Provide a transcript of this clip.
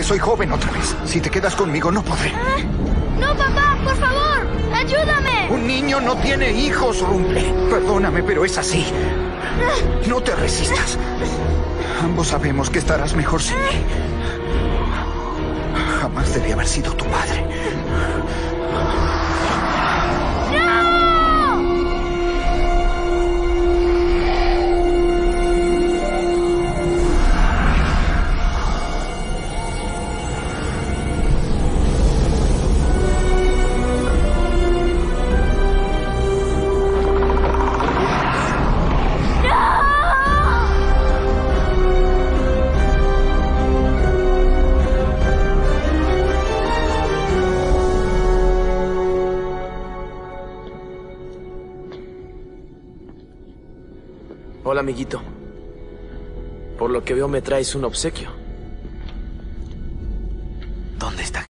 soy joven otra vez. Si te quedas conmigo, no podré. ¡No, papá! ¡Por favor! ¡Ayúdame! Un niño no tiene hijos, Rumple. Perdóname, pero es así. No te resistas. Ambos sabemos que estarás mejor sin mí. Jamás debí haber sido tu madre. Hola, amiguito. Por lo que veo me traes un obsequio. ¿Dónde está?